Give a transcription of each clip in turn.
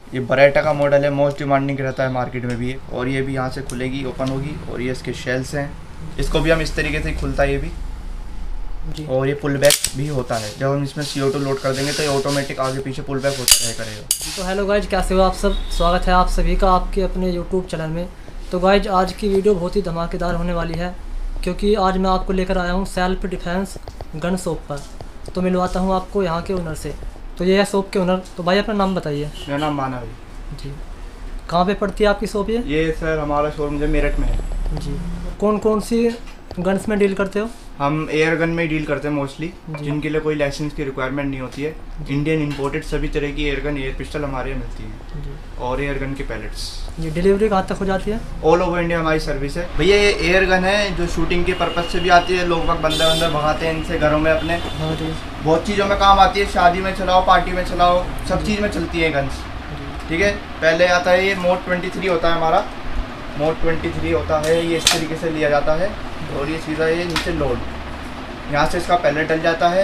ये बरेटा का मॉडल है, मोस्ट डिमांडिंग रहता है मार्केट में भी। और ये भी यहाँ से खुलेगी, ओपन होगी। और ये इसके शेल्स हैं, इसको भी हम इस तरीके से खुलता है ये भी जी। और ये पुल बैक भी होता है, जब हम इसमें CO2 लोड कर देंगे तो ये ऑटोमेटिक आगे पीछे पुल बैक होता रहे करेगा। तो हेलो गाइज, कैसे हो आप सब? स्वागत है आप सभी का आपके अपने यूट्यूब चैनल में। तो गाइज आज की वीडियो बहुत ही धमाकेदार होने वाली है, क्योंकि आज मैं आपको लेकर आया हूँ सेल्फ डिफेंस गन शॉप पर। तो मिलवाता हूँ आपको यहाँ के ओनर से। तो ये है शॉप के ओनर। तो भाई अपना नाम बताइए। मेरा नाम मानव जी। कहाँ पे पड़ती है आपकी शॉप? ये सर हमारा शोरूम जो मेरठ में है जी। कौन कौन सी गन्स में डील करते हो? हम एयर गन में डील करते हैं मोस्टली, जिनके लिए कोई लाइसेंस की रिक्वायरमेंट नहीं होती है। इंडियन इंपोर्टेड सभी तरह की एयर गन, एयर पिस्टल हमारे यहाँ मिलती है और एयर गन के पैलेट्स। ये डिलीवरी कहाँ तक हो जाती है? ऑल ओवर इंडिया हमारी सर्विस है भैया। ये एयर गन है जो शूटिंग के पर्पज से भी आती है, लोग बंदे भगाते हैं इनसे घरों में अपने। बहुत चीज़ों में काम आती है, शादी में चलाओ, पार्टी में चलाओ, सब चीज़ में चलती है गन्स। ठीक है, पहले आता है ये मोड 23 होता है हमारा। मोड 23 होता है, ये इस तरीके से लिया जाता है और ये सीधा ये नीचे लोड, यहाँ से इसका पैलेट डल जाता है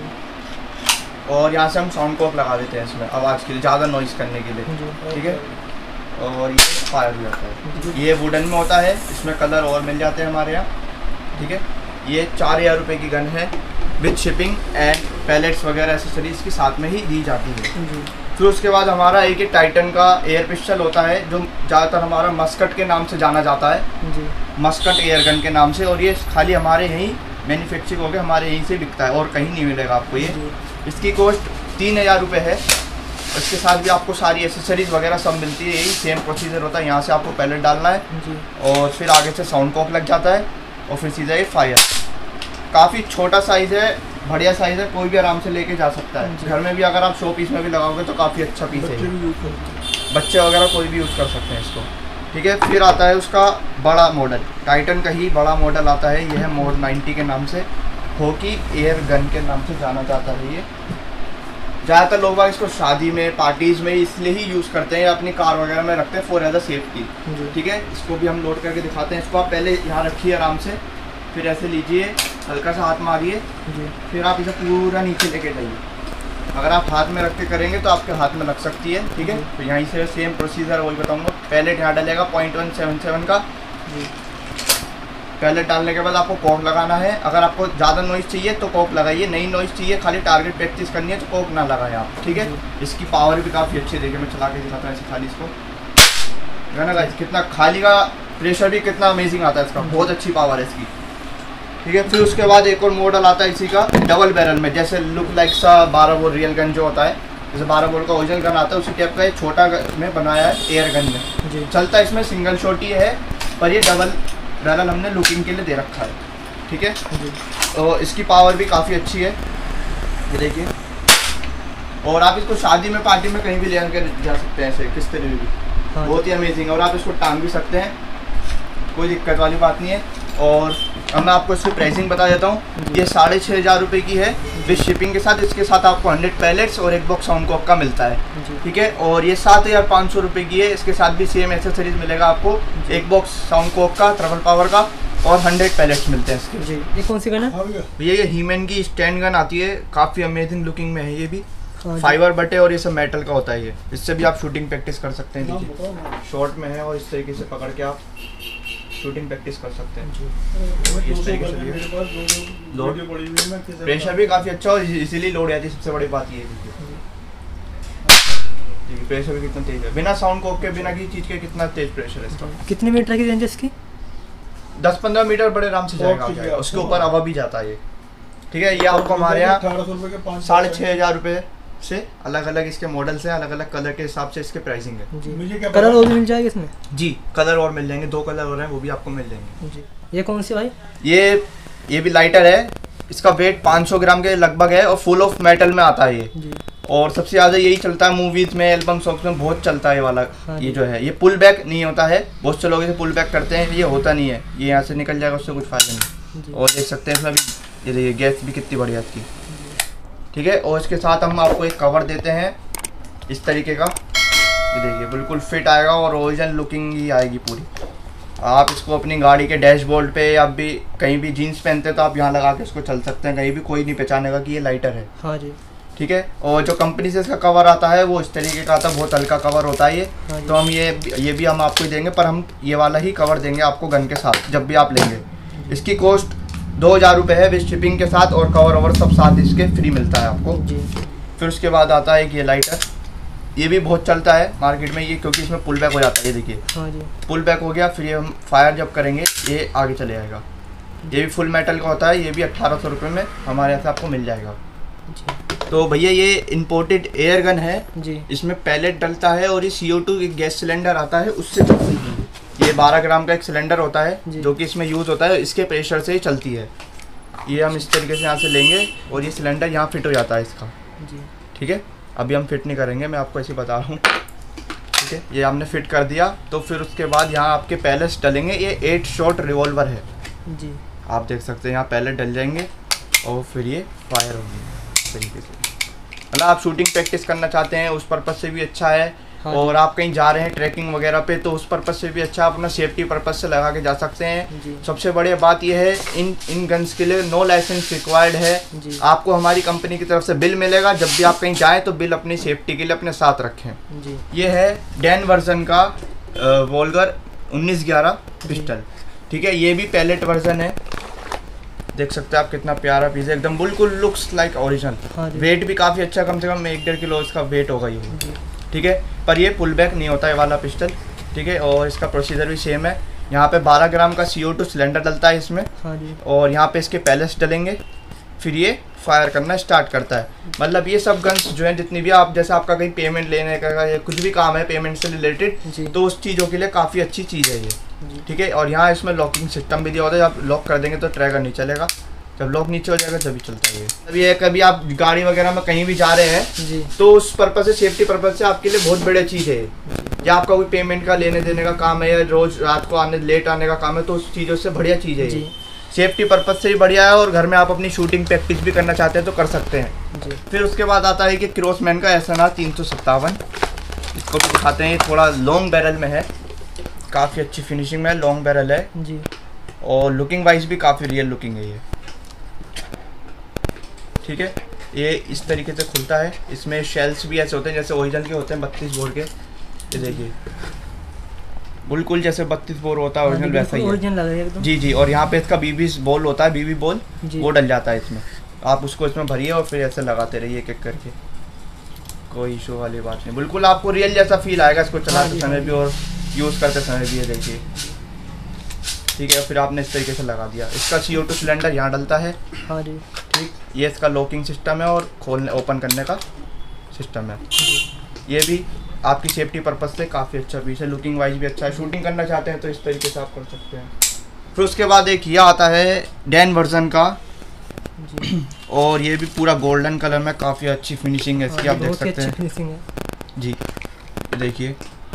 और यहाँ से हम साउंड कॉक लगा देते हैं इसमें आवाज़ के लिए, ज़्यादा नॉइज़ करने के लिए। ठीक है, और ये फायर हो जाता है। ये वुडन में होता है, इसमें कलर और मिल जाते हैं हमारे यहाँ। ठीक है, ये 4000 रुपये की गन है विद शिपिंग एंड पैलेट्स वगैरह एसेसरीज के साथ में ही दी जाती है। फिर उसके बाद हमारा एक टाइटन का एयर पिस्टल होता है, जो ज़्यादातर हमारा मस्कट के नाम से जाना जाता है जी। मस्कट एयर गन के नाम से। और ये खाली हमारे यहीं मैन्युफैक्चरिंग होकर हमारे यहीं से बिकता है और कहीं नहीं मिलेगा आपको ये। इसकी कॉस्ट 3000 रुपये है। इसके साथ भी आपको सारी एसेसरीज वगैरह सब मिलती है, यही सेम प्रोसीजर होता है। यहाँ से आपको पैलेट डालना है जी। और फिर आगे से साउंड कॉक लग जाता है और फिर सीधा ये फायर। काफ़ी छोटा साइज़ है, बढ़िया साइज़ है, कोई भी आराम से लेके जा सकता है। घर में भी अगर आप शो पीस में भी लगाओगे तो काफ़ी अच्छा पीस है, बच्चे वगैरह कोई भी यूज़ कर सकते हैं इसको। ठीक है, फिर आता है उसका बड़ा मॉडल, टाइटन का ही बड़ा मॉडल आता है। यह है मोड 90 के नाम से, हॉकी एयर गन के नाम से जाना जाता है। ये ज़्यादातर लोग इसको शादी में, पार्टीज़ में इसलिए ही यूज़ करते हैं, अपनी कार वगैरह में रखते हैं फॉर एज अ सेफ्टी। ठीक है, इसको भी हम लोड करके दिखाते हैं। इसको आप पहले यहाँ रखिए आराम से, फिर ऐसे लीजिए, हल्का सा हाथ मारिए, फिर आप इसे पूरा नीचे लेके जाइए। अगर आप हाथ में रख के करेंगे तो आपके हाथ में लग सकती है। ठीक है, तो यहीं से सेम प्रोसीजर वही बताऊंगा। पैलेट यहाँ डलेगा 0.177 का। पैलेट डालने के बाद आपको कॉक लगाना है। अगर आपको ज़्यादा नॉइज़ चाहिए तो कॉक लगाइए, नहीं नॉइज़ चाहिए, खाली टारगेट प्रैक्टिस करनी है तो कॉक ना लगाएं आप। ठीक है, इसकी पावर भी काफ़ी अच्छी है। देखिए मैं चला के दिखाता हूँ ऐसे खाली इसको, है ना गाइस, कितना खाली का प्रेशर भी कितना अमेजिंग आता है इसका, बहुत अच्छी पावर है इसकी। ठीक है, फिर उसके बाद एक और मॉडल आता है इसी का, डबल बैरल में, जैसे लुक लाइक सा 12 बोल रियल गन जो होता है, जैसे 12 बोल का ओरिजिनल गन आता है उसी टाइप का एक छोटा में बनाया है एयर गन में जी। चलता है इसमें सिंगल शॉट ही है, पर ये डबल बैरल हमने लुकिंग के लिए दे रखा है। ठीक है, तो इसकी पावर भी काफ़ी अच्छी है, ये देखिए। और आप इसको शादी में, पार्टी में कहीं भी ले कर जा सकते हैं ऐसे किस तरह भी, बहुत ही अमेजिंग। और आप इसको टांग भी सकते हैं, कोई दिक्कत वाली बात नहीं है। और अब मैं आपको इसकी प्राइसिंग बता देता हूँ। ये 6500 रुपये की है विद शिपिंग के साथ। इसके साथ आपको 100 पैलेट्स और एक बॉक्स साउंड कॉक का मिलता है। ठीक है, और ये 7500 रुपये की है। इसके साथ भी सेम एसेसरीज मिलेगा आपको, एक बॉक्स साउंड कॉक का ट्रिपल पावर का और 100 पैलेट्स मिलते हैं इसके। ये कौन सी गन है भैया? ये हीमैन की स्टैंड गन आती है, काफ़ी अमेजिंग लुकिंग में है। ये भी फाइबर बटे और ये सब मेटल का होता है। ये इससे भी आप शूटिंग प्रैक्टिस कर सकते हैं। देखिए शॉर्ट में है और इस तरीके से पकड़ के आप शूटिंग प्रैक्टिस कर सकते हैं। इस तरीके से लोड, प्रेशर भी काफ़ी अच्छा और इजीली लोड आती है। सबसे बड़ी बात ये है, प्रेशर भी कितना तेज है, बिना साउंड कॉक के, बिना किसी चीज़ के कितना तेज प्रेशर है इसका। कितने मीटर की रेंज है इसकी? 10-15 मीटर बड़े आराम से जाएगा, उसके ऊपर हवा भी जाता है ये। ठीक है, ये आपको हमारे यहाँ 6500 रुपये से अलग अलग इसके मॉडल्स हैं, अलग अलग कलर के हिसाब से इसके प्राइसिंग है जी। कलर और भी मिल जाएगा इसमें जी, कलर और मिल जाएंगे, 2 कलर और हैं वो भी आपको मिल जाएंगे जी। ये कौन सी भाई? ये भी लाइटर है, इसका वेट 500 ग्राम के लगभग है और फुल ऑफ मेटल में आता है ये जी। और सबसे ज़्यादा यही चलता है मूवीज़ में, एल्बम सॉन्ग्स में बहुत चलता है ये वाला। ये जो है ये पुल बैक नहीं होता है, बहुत से लोग इसे पुल बैक करते हैं, ये होता नहीं है, ये यहाँ से निकल जाएगा, उससे कुछ फ़ायदा नहीं। और देख सकते हैं इसमें भी, ये देखिए गैस भी कितनी बढ़िया इसकी। ठीक है, और इसके साथ हम आपको एक कवर देते हैं इस तरीके का, ये देखिए बिल्कुल फिट आएगा और ओरिजिनल लुकिंग ही आएगी पूरी। आप इसको अपनी गाड़ी के डैशबोर्ड पे या भी कहीं भी जीन्स पहनते हैं तो आप यहाँ लगा के इसको चल सकते हैं, कहीं भी कोई नहीं पहचानेगा कि ये लाइटर है। हाँ जी। ठीक है। और जो कंपनी से इसका कवर आता है वो इस तरीके का आता है, बहुत हल्का कवर होता है ये। हाँ जी। तो हम ये भी हम आपको ही देंगे, पर हम ये वाला ही कवर देंगे आपको गन के साथ जब भी आप लेंगे। इसकी कॉस्ट 2000 रुपये है विद शिपिंग के साथ, और कवर ओवर सब साथ इसके फ्री मिलता है आपको जी। फिर उसके बाद आता है एक ये लाइटर, ये भी बहुत चलता है मार्केट में ये, क्योंकि इसमें पुल बैक हो जाता है। ये देखिए हाँ जी। पुल बैक हो गया, फिर ये हम फायर जब करेंगे ये आगे चले जाएगा। ये भी फुल मेटल का होता है, ये भी 1800 रुपये में हमारे यहाँ से आपको मिल जाएगा जी। तो भैया ये इंपोर्टेड एयर गन है जी। इसमें पैलेट डलता है, और ये CO2 एक गैस सिलेंडर आता है उससे चलती है। ये 12 ग्राम का एक सिलेंडर होता है जो कि इसमें यूज़ होता है, इसके प्रेशर से ही चलती है। ये हम इस तरीके से यहाँ से लेंगे और ये सिलेंडर यहाँ फिट हो जाता है इसका जी। ठीक है। अभी हम फिट नहीं करेंगे, मैं आपको ऐसे बता रहा हूँ ठीक है। ये हमने फिट कर दिया, तो फिर उसके बाद यहाँ आपके पैलेट्स डलेंगे। ये 8 शॉट रिवॉल्वर है जी, आप देख सकते हैं यहाँ पैलेट डल जाएंगे और फिर ये फायर होंगे इस तरीके से। मतलब आप शूटिंग प्रैक्टिस करना चाहते हैं उस पर्पज़ से भी अच्छा है। हाँ, और आप कहीं जा रहे हैं ट्रैकिंग वगैरह पे तो उस पर्पज़ से भी अच्छा, अपना सेफ्टी पर्पज़ से लगा के जा सकते हैं। सबसे बढ़िया बात यह है इन गन्स के लिए नो लाइसेंस रिक्वायर्ड है। आपको हमारी कंपनी की तरफ से बिल मिलेगा, जब भी आप कहीं जाएं तो बिल अपनी सेफ्टी के लिए अपने साथ रखें जी। ये है डैन वर्जन का वोल्गर 1911 पिस्टल ठीक है। ये भी पैलेट वर्जन है, देख सकते हैं आप कितना प्यारा पीस है एकदम, बिल्कुल लुक्स लाइक ओरिजिनल। वेट भी काफ़ी अच्छा, कम से कम 1-1.5 किलो इसका वेट होगा ये ठीक है। पर ये पुल बैक नहीं होता है वाला पिस्टल ठीक है। और इसका प्रोसीजर भी सेम है। यहाँ पे 12 ग्राम का CO2 सिलेंडर डलता है इसमें और यहाँ पे इसके पैलेट्स डलेंगे, फिर ये फायर करना स्टार्ट करता है। मतलब ये सब गन्स जो हैं जितनी भी आप जैसे आपका कहीं पेमेंट लेने का या कुछ भी काम है पेमेंट से रिलेटेड तो उस चीज़ों के लिए काफ़ी अच्छी चीज़ है ये ठीक है। और यहाँ इसमें लॉकिंग सिस्टम भी दिया होता है, आप लॉक कर देंगे तो ट्रैगर नहीं चलेगा, जब लॉक नीचे हो जाएगा तभी चलता है। अभी ये कभी आप गाड़ी वगैरह में कहीं भी जा रहे हैं तो उस पर्पज से सेफ्टी पर्पज से आपके लिए बहुत बड़ी चीज़ है। या आपका कोई पेमेंट का लेने देने का काम है या रोज रात को आने लेट आने का काम है तो उस चीज़ों से बढ़िया चीज़ है। सेफ्टी पर्पज से भी बढ़िया है और घर में आप अपनी शूटिंग प्रैक्टिस भी करना चाहते हैं तो कर सकते हैं। फिर उसके बाद आता है कि क्रॉसमैन का SNR 357, इसको भी दिखाते हैं। ये थोड़ा लॉन्ग बैरल में है, काफ़ी अच्छी फिनिशिंग में लॉन्ग बैरल है जी। और लुकिंग वाइज भी काफ़ी रियल लुकिंग है ये ठीक है। ये इस तरीके से खुलता है, इसमें शेल्स भी ऐसे होते हैं जैसे ओरिजिनल के होते हैं 32 बोर के। ये देखिए बिल्कुल जैसे 32 बोर होता है ओरिजिनल वैसा ही है जी जी। और यहाँ पे इसका BB बॉल होता है, BB बॉल वो डल जाता है इसमें। आप उसको इसमें भरिए और फिर ऐसे लगाते रहिए एक एक करके, कोई इशू वाली बात नहीं। बिल्कुल आपको रियल जैसा फील आएगा इसको चलाते समय भी और यूज़ करते समय भी। ये देखिए ठीक है। फिर आपने इस तरीके से लगा दिया। इसका CO2 सिलेंडर यहाँ डलता है ठीक। ये इसका लॉकिंग सिस्टम है और खोलने ओपन करने का सिस्टम है। ये भी आपकी सेफ्टी पर्पज़ से काफ़ी अच्छा पीस है, लुकिंग वाइज भी अच्छा है। शूटिंग करना चाहते हैं तो इस तरीके से आप कर सकते हैं। फिर उसके बाद एक ये आता है डैन वर्जन का और ये भी पूरा गोल्डन कलर में काफ़ी अच्छी फिनिशिंग है इसकी, आप देख सकते हैं जी। देखिए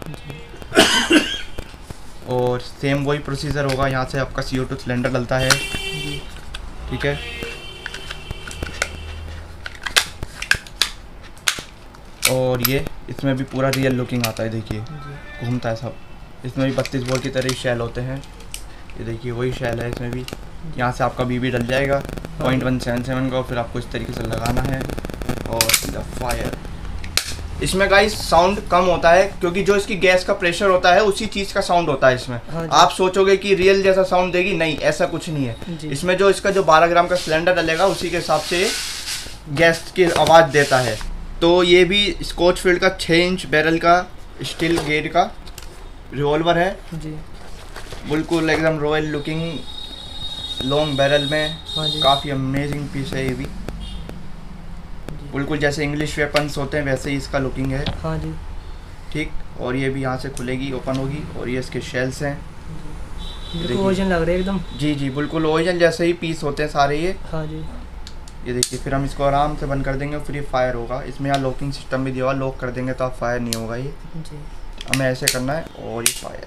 और सेम वही प्रोसीजर होगा, यहाँ से आपका CO2 सिलेंडर डलता है ठीक है। और ये इसमें भी पूरा रियल लुकिंग आता है, देखिए घूमता है सब। इसमें भी 32 बोर की तरह ही शैल होते हैं, ये देखिए वही शैल है इसमें भी। यहाँ से आपका BB डल जाएगा 0.177 का, फिर आपको इस तरीके से लगाना है और फायर। इसमें गाइस साउंड कम होता है क्योंकि जो इसकी गैस का प्रेशर होता है उसी चीज़ का साउंड होता है इसमें। आप सोचोगे कि रियल जैसा साउंड देगी, नहीं ऐसा कुछ नहीं है। इसमें जो इसका जो 12 ग्राम का सिलेंडर डलेगा उसी के हिसाब से गैस की आवाज़ देता है। तो ये भी स्कॉचफील्ड का 6 इंच बैरल का स्टील गेज का रिवॉल्वर है जी। बिल्कुल एकदम रॉयल लुकिंग लॉन्ग बैरल में काफ़ी अमेजिंग पीस है ये भी। बिल्कुल जैसे इंग्लिश वेपन्स होते हैं वैसे ही इसका लुकिंग है हाँ जी ठीक। और ये भी यहाँ से खुलेगी ओपन होगी और ये इसके शेल्स हैं, ओरिजिनल लग रहे हैं एकदम जी जी। बिल्कुल ओरिजिनल जैसे ही पीस होते हैं सारे ये हाँ जी। ये देखिए फिर हम इसको आराम से बंद कर देंगे फिर ये फायर होगा। इसमें यहाँ लॉकिंग सिस्टम भी दिया हुआ, लॉक कर देंगे तो आप फायर नहीं होगा ये जी। हमें ऐसे करना है और ये फायर।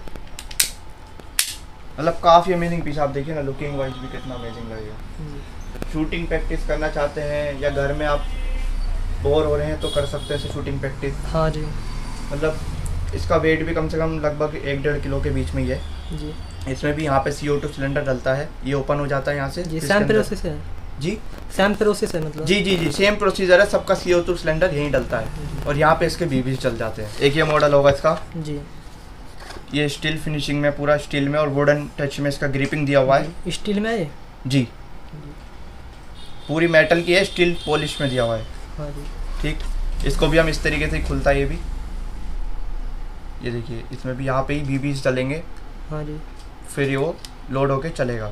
मतलब काफ़ी अमेजिंग पीस, आप देखिए ना लुकिंग वाइज भी कितना अमेजिंग लगेगा। शूटिंग प्रैक्टिस करना चाहते हैं या घर में आप बोर हो रहे हैं तो कर सकते हैं शूटिंग प्रैक्टिस हाँ जी। मतलब इसका वेट भी कम से कम लगभग 1-1.5 किलो के बीच में ही है जी। इसमें भी यहाँ पे CO2 सिलेंडर डलता है, ये ओपन हो जाता है यहाँ से। जी, सेम प्रोसेस है जी सेम प्रोसेस है मतलब? जी जी जी सेम प्रोसीजर है, सबका CO2 सिलेंडर यहीं डलता है और यहाँ पे इसके बीबी चल जाते हैं। एक ये मॉडल होगा इसका जी। ये स्टील फिनिशिंग में, पूरा स्टील में और वुडन टच में इसका ग्रिपिंग दिया हुआ है। स्टील में है ये? जी पूरी मेटल की है, स्टील पॉलिश में दिया हुआ है। हाँ जी। ठीक, इसको भी हम इस तरीके से खुलता है ये भी, ये देखिए इसमें भी यहाँ पे ही बीबीज डलेंगे। हाँ जी। फिर ये वो लोड होके चलेगा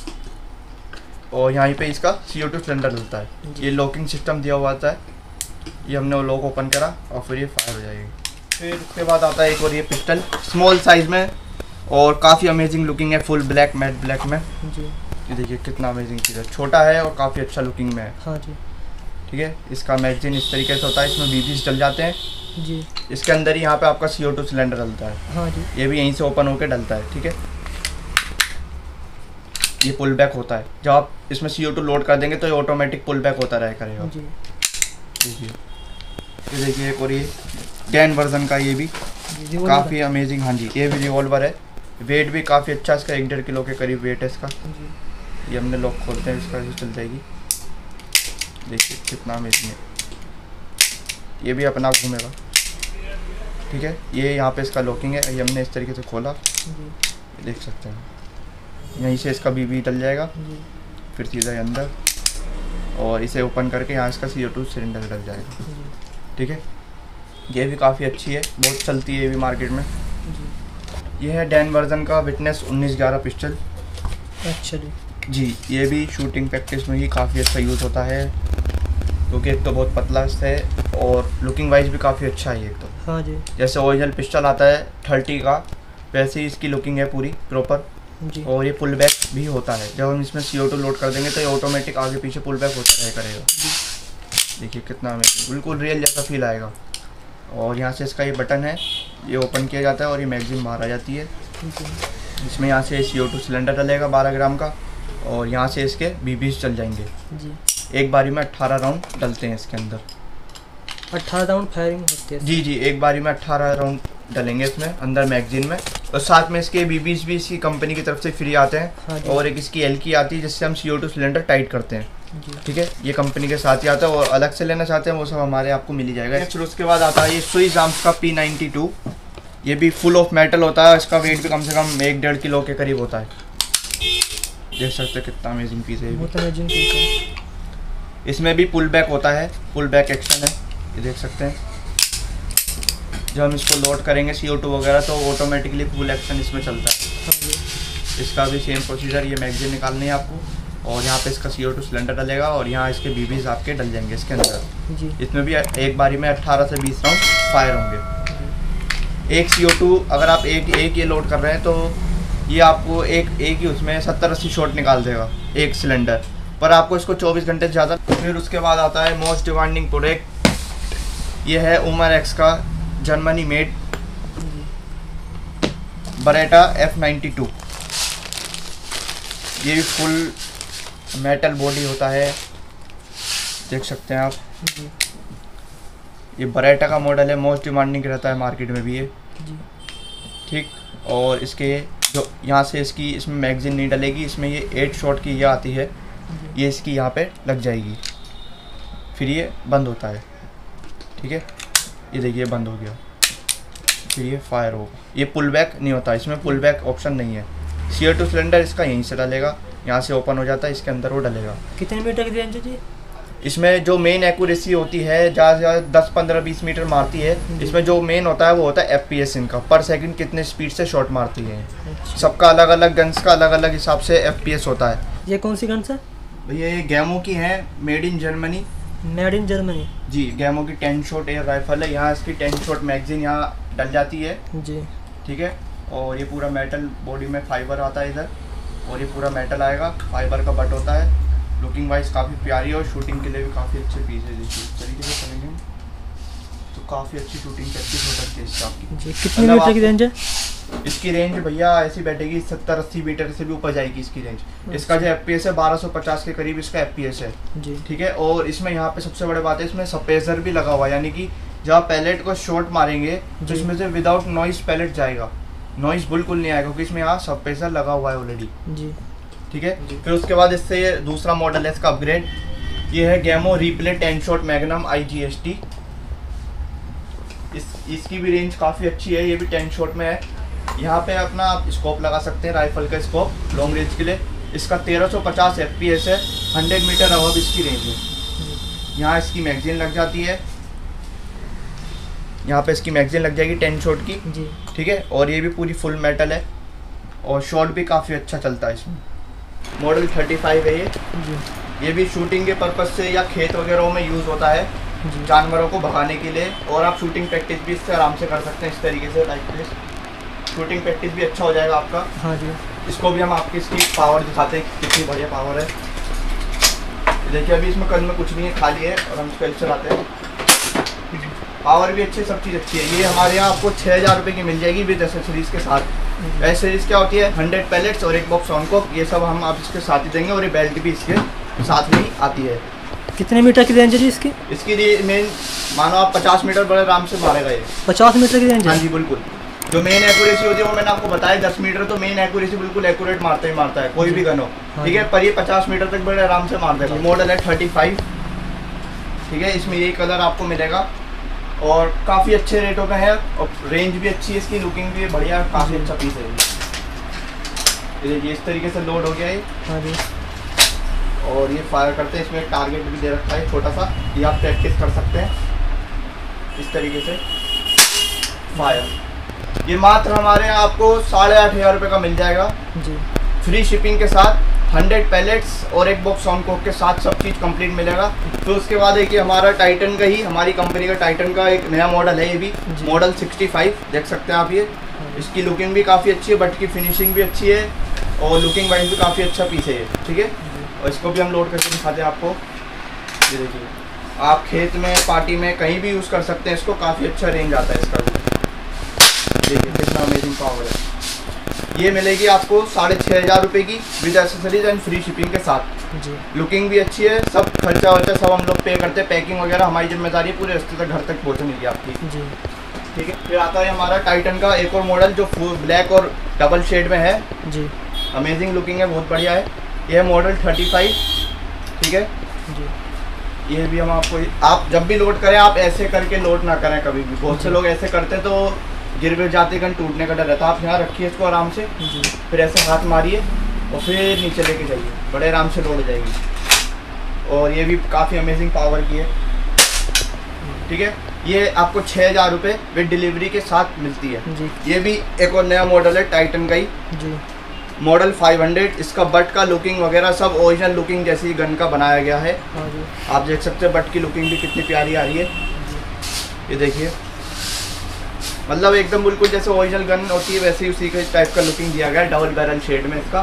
और यहाँ पे इसका CO2 सिलेंडर डलता है। ये लॉकिंग सिस्टम दिया हुआ आता है, ये हमने वो लॉक ओपन करा और फिर ये फायर हो जाएगी। फिर उसके बाद आता है एक और ये पिस्टल स्मॉल साइज में और काफ़ी अमेजिंग लुकिंग है, फुल ब्लैक मैट ब्लैक में जी। ये देखिए कितना अमेजिंग चीज़ है, छोटा है और काफ़ी अच्छा लुकिंग में है। हाँ जी। ठीक है, इसका मैगजीन इस तरीके से होता है, इसमें बीबीज डल जाते हैं जी। इसके अंदर ही। यहाँ पे आपका CO2 सिलेंडर डलता है। हाँ जी। ये भी यहीं से ओपन होकर डलता है। ठीक है, ये पुल बैक होता है, जब आप इसमें CO2 लोड कर देंगे तो ये ऑटोमेटिक पुल बैक होता रह करेगा। जी। देखिए ये देखिए एक और ये डैन वर्जन का, ये भी काफ़ी अमेजिंग। हाँ जी, ये भी रिवॉल्वर है, वेट भी काफ़ी अच्छा इसका, 1.5 किलो के करीब वेट है इसका। ये हमने लॉक खोलते हैं इसका, चल जाएगी। देखिए कितना अमेजिंग है, ये भी अपना आप घूमेगा। ठीक है, ये यहाँ पे इसका लॉकिंग है, ये हमने इस तरीके से खोला, देख सकते हैं यहीं से इसका बीबी डल जाएगा। फिर सीधा ये अंदर और इसे ओपन करके यहाँ इसका CO2 सिलेंडर डल जाएगा। ठीक है, ये भी काफ़ी अच्छी है, बहुत चलती है ये भी मार्केट में। ये है डैन वर्जन का विटनेस 1911 पिस्टल। अच्छा जी। जी, ये भी शूटिंग प्रैक्टिस में ही काफ़ी अच्छा यूज़ होता है, क्योंकि एक तो बहुत पतला है और लुकिंग वाइज भी काफ़ी अच्छा है। एक तो हाँ जी। जैसे ओरिजिनल पिस्टल आता है 30 का, वैसे ही इसकी लुकिंग है पूरी प्रॉपर। जी। और ये पुल बैक भी होता है, जब हम इसमें CO2 लोड कर देंगे तो ये ऑटोमेटिक आगे पीछे पुल बैक होता रहा करेगा। देखिए कितना अमेजिंग, बिल्कुल रियल जैसा फील आएगा। और यहाँ से इसका ये बटन है, ये ओपन किया जाता है और ये मैगजीन बाहर आ जाती है। इसमें यहाँ से CO2 सिलेंडर डलेगा 12 ग्राम का और यहाँ से इसके बीबीज चल जाएंगे। जी। एक बारी में 18 राउंड डलते हैं इसके अंदर। 18 राउंड फायरिंग होती है? जी जी, एक बारी में 18 राउंड डलेंगे इसमें अंदर मैगजीन में, और साथ में इसके बीबीज भी इसकी कंपनी की तरफ से फ्री आते हैं। हाँ जी। और एक इसकी एल की आती है जिससे हम CO2 सिलेंडर टाइट करते हैं। जी। ठीक है, ये कंपनी के साथ ही आता है, और अलग से लेना चाहते हैं वो सब हमारे आपको मिल ही जाएगा। फिर उसके बाद आता है ये स्विस आर्म्स का P92। ये भी फुल ऑफ मेटल होता है, इसका वेट भी कम से कम 1-1.5 किलो के करीब होता है। देख सकते हैं कितना अमेजिंग पीस है, बहुत अमेजिंग पीस है। इसमें भी पुल बैक होता है, पुल बैक एक्शन है, ये देख सकते हैं। जब हम इसको लोड करेंगे CO2 वगैरह तो ऑटोमेटिकली फुल एक्शन इसमें चलता है। हाँ जी। इसका भी सेम प्रोसीजर, ये मैगजीन निकालनी है आपको और यहाँ पे इसका CO2 सिलेंडर डलेगा और यहाँ इसके बीबीज आपके डल जाएंगे इसके अंदर। जी। इसमें भी एक बारी में 18 से 20 राउंड फायर होंगे। एक CO2 अगर आप एक ये लोड कर रहे हैं तो ये आपको एक ही उसमें 70-80 शॉट निकाल देगा एक सिलेंडर, पर आपको इसको 24 घंटे से ज़्यादा। फिर उसके बाद आता है मोस्ट डिमांडिंग प्रोडक्ट, ये है उमर X का जर्मनी मेड बरेटा F92। ये भी फुल मेटल बॉडी होता है, देख सकते हैं आप। जी। ये बरेटा का मॉडल है, मोस्ट डिमांडिंग रहता है मार्केट में भी ये। जी। ठीक, और इसके जो यहाँ से इसकी इसमें मैगजीन नहीं डलेगी, इसमें ये 8 शॉट की ये आती है, ये इसकी यहाँ पे लग जाएगी, फिर ये बंद होता है। ठीक है, ये देखिए बंद हो गया, फिर ये फायर होगा। ये पुल बैक नहीं होता, इसमें पुल बैक ऑप्शन नहीं है। CO2 सिलेंडर इसका यहीं से डलेगा, यहाँ से ओपन हो जाता है, इसके अंदर वो डलेगा। कितने मीटर की रेंज है जी? इसमें जो मेन एक्यूरेसी होती है ज़्यादा से ज़्यादा 10-15-20 मीटर मारती है। इसमें जो मेन होता है वो होता है FPS इनका, पर सेकंड कितने स्पीड से शॉट मारती है। अच्छा। सबका अलग अलग गन्स का अलग अलग हिसाब से FPS होता है। ये कौन सी गन्स है? भैया ये गैमो की है, made in Germany. Made in Germany? जी, गैमो की 10 शॉट एयर राइफल है। यहाँ इसकी 10 शॉट मैगजीन यहाँ डल जाती है। जी। ठीक है, और ये पूरा मेटल बॉडी में फाइबर आता है इधर, और ये पूरा मेटल आएगा, फाइबर का बट होता है। लुकिंग वाइज काफ़ी प्यारी है और शूटिंग के लिए भी काफ़ी अच्छे पीस है। देखिए इस तरीके से करेंगे तो काफ़ी अच्छी शूटिंग प्रैक्टिस हो सकती है इससे आपकी। जी। कितने मीटर की रेंज है इसकी? रेंज भैया ऐसी बैठेगी 70-80 मीटर से भी ऊपर जाएगी इसकी रेंज। इसका जो FPS है 1250 के करीब इसका FPS है। जी। ठीक है, और इसमें यहाँ पे सबसे बड़ी बात है, इसमें सपेजर भी लगा हुआ है, यानी कि जब आप पैलेट को शॉट मारेंगे तो इसमें से विदाउट नॉइस पैलेट जाएगा, नॉइस बिल्कुल नहीं आएगा, क्योंकि इसमें यहाँ सपेजर लगा हुआ है ऑलरेडी। जी। ठीक है। फिर उसके बाद इससे ये दूसरा मॉडल है इसका अपग्रेड, ये है Gamo replay 10 shot magnum IGST। इसकी भी रेंज काफ़ी अच्छी है, ये भी 10 शॉट में है। यहाँ पे अपना आप स्कोप लगा सकते हैं, राइफल का स्कोप लॉन्ग रेंज के लिए। इसका 1350 FPS है, 100 मीटर अबव इसकी रेंज है। यहाँ इसकी मैगजीन लग जाती है, यहाँ पे इसकी मैगजीन लग जाएगी 10 शॉट की, ठीक है। और ये भी पूरी फुल मेटल है और शॉट भी काफ़ी अच्छा चलता है इसमें। मॉडल 35 है ये भी शूटिंग के पर्पज़ से या खेत वगैरह में यूज़ होता है, जानवरों को भगाने के लिए। और आप शूटिंग प्रैक्टिस भी इससे आराम से कर सकते हैं, इस तरीके से लाइक दिस। शूटिंग प्रैक्टिस भी अच्छा हो जाएगा आपका। हाँ जी। इसको भी हम आपकी इसकी पावर दिखाते हैं, कितनी बढ़िया पावर है। देखिए अभी इसमें कल में कुछ नहीं है, खाली है, और हम इसको चलाते हैं। पावर भी अच्छी है, सब चीज़ अच्छी है। ये हमारे यहाँ आपको 6000 रुपये की मिल जाएगी विद एसेसरीज़ के साथ। एसेसरीज़ क्या होती है, 100 पैलेट्स और एक बॉक्स ऑनकॉक, ये सब हम आप इसके साथ ही देंगे। और ये बेल्ट भी इसके साथ में ही आती है। कितने मीटर की रेंज है जी इसकी? इसकी मेन मानो आप 50 मीटर बड़े आराम से मारेगा ये। 50 मीटर की रेंज है? हाँ जी बिल्कुल। जो मेन एक्यूरेसी होती है वो मैंने आपको बताया, 10 मीटर तो मेन एक्यूरेसी बिल्कुल एक्यूरेट मारता ही मारता है, कोई भी गन हो, ठीक है। पर ये 50 मीटर तक बड़े आराम से मार देगा। मॉडल है 35, ठीक है। इसमें यही कलर आपको मिलेगा और काफ़ी अच्छे रेटों पे है और रेंज भी अच्छी है इसकी, लुकिंग भी बढ़िया, काफ़ी अच्छा पीस है ये। इस तरीके से लोड हो गया ये। हाँ जी। और ये फायर करते हैं, इसमें एक टारगेट भी दे रखा है छोटा सा, ये आप प्रैक्टिस कर सकते हैं इस तरीके से फायर। ये मात्र हमारे यहाँ आपको 8500 रुपये का मिल जाएगा जी, फ्री शिपिंग के साथ। 100 पैलेट्स और एक बॉक्स ऑनकॉक के साथ सब चीज़ कंप्लीट मिलेगा। तो उसके बाद एक ये हमारा टाइटन का ही, हमारी कंपनी का टाइटन का एक नया मॉडल है, ये भी मॉडल 65 देख सकते हैं आप। ये इसकी लुकिंग भी काफ़ी अच्छी है, बट की फिनिशिंग भी अच्छी है और लुकिंग वाइज भी काफ़ी अच्छा पीस है ये, ठीक है। और इसको भी हम लोड करके दिखाते हैं आपको। ये देखिए, आप खेत में, पार्टी में, कहीं भी यूज़ कर सकते हैं इसको, काफ़ी अच्छा रेंज आता है इसका। देखिए कितना अमेजिंग पावर है। ये मिलेगी आपको 6500 रुपये की with accessories and free shipping के साथ जी। लुकिंग भी अच्छी है, सब खर्चा वर्चा सब हम लोग पे करते हैं। पैकिंग वगैरह हमारी जिम्मेदारी है, पूरे रास्ते तक घर तक पहुँचने की आपकी जी, ठीक है। फिर आता है हमारा टाइटन का एक और मॉडल जो फुल ब्लैक और डबल शेड में है जी। अमेजिंग लुकिंग है, बहुत बढ़िया है। यह है मॉडल 35, ठीक है जी। ये भी हम आपको, आप जब भी लोड करें आप ऐसे करके लोड ना करें कभी भी। बहुत से लोग ऐसे करते हैं तो गिर गिर जाते, गन टूटने का डर रहता है। आप यहाँ रखिए इसको आराम से जी। फिर ऐसे हाथ मारिए और फिर नीचे लेके जाइए, बड़े आराम से लोड हो जाएगी। और ये भी काफ़ी अमेजिंग पावर की है, ठीक है। ये आपको 6000 रुपये विद डिलीवरी के साथ मिलती है जी। ये भी एक और नया मॉडल है टाइटन का ही जी। मॉडल 500। इसका बट का लुकिंग वगैरह सब ओरिजिनल लुकिंग जैसी गन का बनाया गया है। हाँ जी। आप देख सकते हैं बट की लुकिंग भी कितनी प्यारी आ रही है। ये देखिए, मतलब एकदम बिल्कुल जैसे ओरिजिनल गन होती है वैसे ही उसी के टाइप का लुकिंग दिया गया है, डबल बैरल शेड में इसका।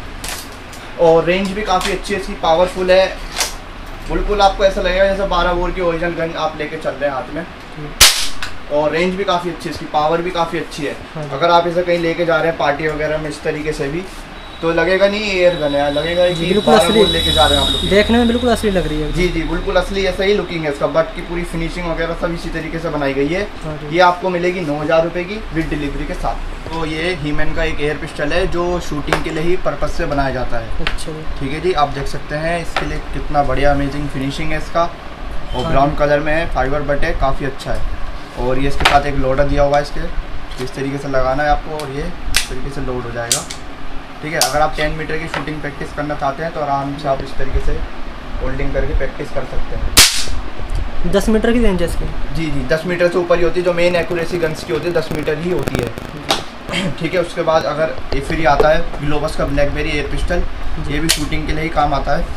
और रेंज भी काफ़ी अच्छी है इसकी, पावरफुल है, बिल्कुल आपको ऐसा लगेगा जैसे 12 बोर की ओरिजिनल गन आप लेके चल रहे हैं हाथ में। और रेंज भी काफ़ी अच्छी है इसकी, पावर भी काफ़ी अच्छी है। हाँ। अगर आप इसे कहीं लेके जा रहे हैं पार्टी वगैरह में इस तरीके से भी, तो लगेगा नहीं एयर गन है, लगेगा कि बिल्कुल 12 असली बोर लेके जा रहे हैं आप लोग। देखने में बिल्कुल असली लग रही है। जी जी बिल्कुल असली ऐसा ही लुकिंग है इसका। बट की पूरी फिनिशिंग वगैरह सब इसी तरीके से बनाई गई है। हाँ जी। ये आपको मिलेगी 9000 रुपये की विद डिलीवरी के साथ। तो ये हीमैन का एक एयर पिस्टल है जो शूटिंग के लिए ही पर्पज़ से बनाया जाता है। अच्छा, ठीक है जी, आप देख सकते हैं इसके लिए कितना बढ़िया अमेजिंग फिनिशिंग है इसका। और हाँ। ब्राउन कलर में है, फाइबर बट है, काफ़ी अच्छा है। और ये इसके साथ एक लोडर दिया हुआ है इसके, इस तरीके से लगाना है आपको और ये इस तरीके से लोड हो जाएगा। ठीक है, अगर आप 10 मीटर की शूटिंग प्रैक्टिस करना चाहते हैं तो आराम से आप इस तरीके से होल्डिंग करके प्रैक्टिस कर सकते हैं। 10 मीटर की रेंज है इसकी? जी जी 10 मीटर से ऊपर ही होती है, जो मेन एक्यूरेसी गन्स की होती है 10 मीटर ही होती है। ठीक है, उसके बाद अगर ये फिर आता है ग्लोबस का ब्लैकबेरी एयर पिस्टल, ये भी शूटिंग के लिए ही काम आता है।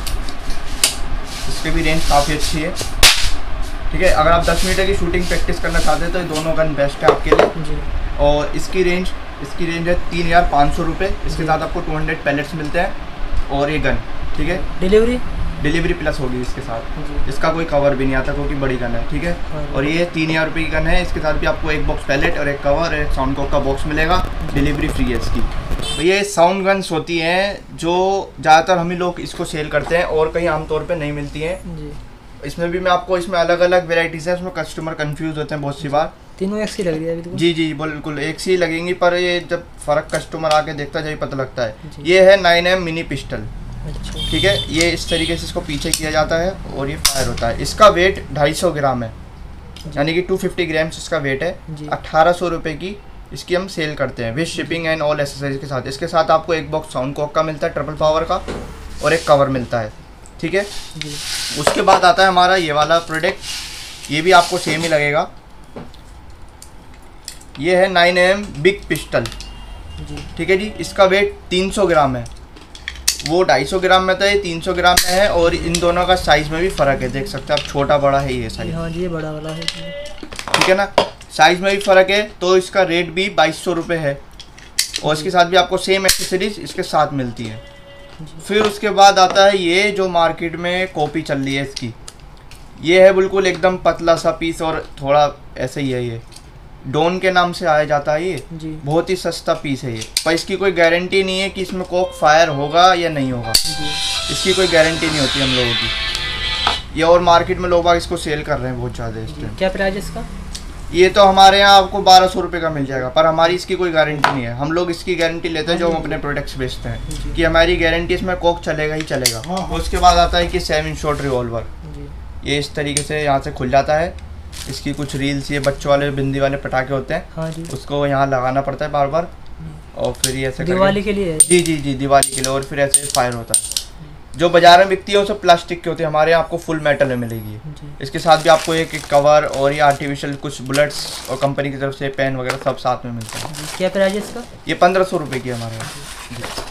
इसकी भी रेंज काफ़ी अच्छी है। ठीक है, अगर आप 10 मीटर की शूटिंग प्रैक्टिस करना चाहते हैं तो ये दोनों गन बेस्ट है आपके लिए जी। और इसकी रेंज है 3500 रुपये। इसके साथ आपको 200 पैलेट्स मिलते हैं और ये गन। ठीक है, डिलीवरी प्लस होगी इसके साथ। इसका कोई कवर भी नहीं आता क्योंकि बड़ी गन है। ठीक है, और ये 3000 रुपये की गन है। इसके साथ भी आपको एक बॉक्स पैलेट और एक कवर और एक साउंड कॉक का बॉक्स मिलेगा, डिलीवरी फ्री है इसकी। तो ये साउंड गन्स होती हैं जो ज़्यादातर हम ही लोग इसको सेल करते हैं और कहीं आमतौर पर नहीं मिलती हैं। जी। इसमें भी मैं आपको इसमें अलग अलग वेराइटीज़ है, उसमें कस्टमर कंफ्यूज होते हैं बहुत सी बार। तीनों एक सी लग रही है अभी तो। जी जी बिल्कुल एक सी लगेंगी, पर ये जब फ़र्क कस्टमर आके देखता है जब पता लगता है। जी। ये है 9M मिनी पिस्टल। अच्छा। ठीक है, ये इस तरीके से इसको पीछे किया जाता है और ये फायर होता है। इसका वेट 250 ग्राम है, यानी कि 250 ग्राम्स इसका वेट है। जी। 1800 रुपये की इसकी हम सेल करते हैं with shipping and all accessories के साथ। इसके साथ आपको एक बॉक्स साउंड कॉक का मिलता है ट्रिपल पावर का, और एक कवर मिलता है। ठीक है, जी। उसके बाद आता है हमारा ये वाला प्रोडक्ट, ये भी आपको सेम ही लगेगा। ये है 9M बिग पिस्टल। जी। ठीक है जी, इसका वेट 300 ग्राम है। वो 250 ग्राम में था, ये 300 ग्राम में है, और इन दोनों का साइज़ में भी फ़र्क है, देख सकते हैं आप, छोटा बड़ा है ये साइज़। हाँ जी, ये बड़ा वाला है। ठीक है ना, साइज़ में भी फ़र्क है। तो इसका रेट भी 2200 रुपये है, और इसके साथ भी आपको सेम एक्सेसरीज इसके साथ मिलती है। फिर उसके बाद आता है ये जो मार्केट में कॉपी चल रही है इसकी, ये है बिल्कुल एकदम पतला सा पीस, और थोड़ा ऐसे ही है। ये डॉन के नाम से आया जाता है। ये जी। बहुत ही सस्ता पीस है ये, पर इसकी कोई गारंटी नहीं है कि इसमें कॉक फायर होगा या नहीं होगा। जी। इसकी कोई गारंटी नहीं होती हम लोगों की ये, और मार्केट में लोग इसको सेल कर रहे हैं बहुत ज़्यादा इस टाइम। क्या प्राइस इसका? ये तो हमारे यहाँ आपको 1200 रुपये का मिल जाएगा, पर हमारी इसकी कोई गारंटी नहीं है। हम लोग इसकी गारंटी लेते हैं जो हम अपने प्रोडक्ट्स बेचते हैं, कि हमारी गारंटी इसमें कॉक चलेगा ही चलेगा। उसके बाद आता है कि 7 शॉट रिवॉल्वर। ये इस तरीके से यहाँ से खुल जाता है। इसकी कुछ रील्स, ये बच्चों वाले बिंदी वाले पटाखे होते हैं। हाँ जी। उसको यहाँ लगाना पड़ता है बार बार, और फिर ये ऐसे दिवाली के लिए? जी जी जी, दिवाली के लिए, और फिर ऐसे फायर होता है। जो बाजार में बिकती है वो सब प्लास्टिक की होती है, हमारे यहाँ आपको फुल मेटल में मिलेगी। इसके साथ भी आपको एक कवर और ये आर्टिफिशियल कुछ बुलेट्स और कंपनी की तरफ से पेन वगैरह सब साथ में मिलता है। क्या प्राइस इसका? ये 1500 रुपये की है हमारे यहाँ।